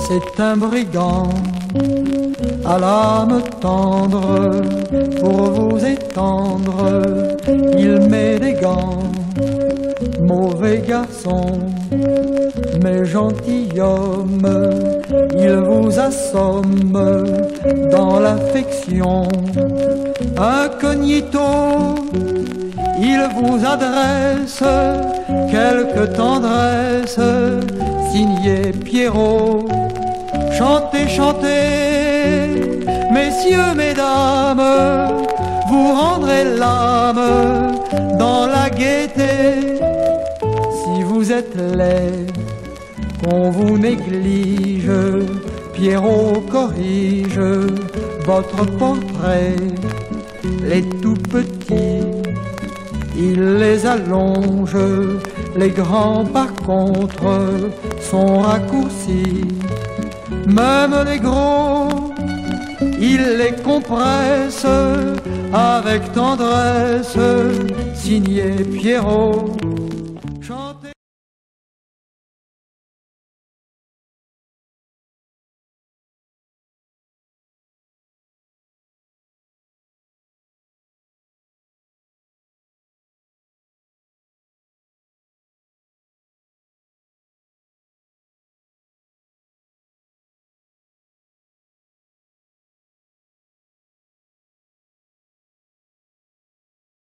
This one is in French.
C'est un brigand à l'âme tendre, pour vous étendre, il met des gants. Mauvais garçon, mais gentilhomme, il vous assomme dans l'affection. Incognito, il vous adresse quelque tendresse, signé Pierrot. Chantez, chantez, messieurs, mesdames, vous rendrez l'âme dans la gaieté. Si vous êtes laid, qu'on vous néglige, Pierrot corrige votre portrait. Les tout petits, il les allonge, les grands par contre sont raccourcis. Même les gros, il les compresse avec tendresse, signé Pierrot.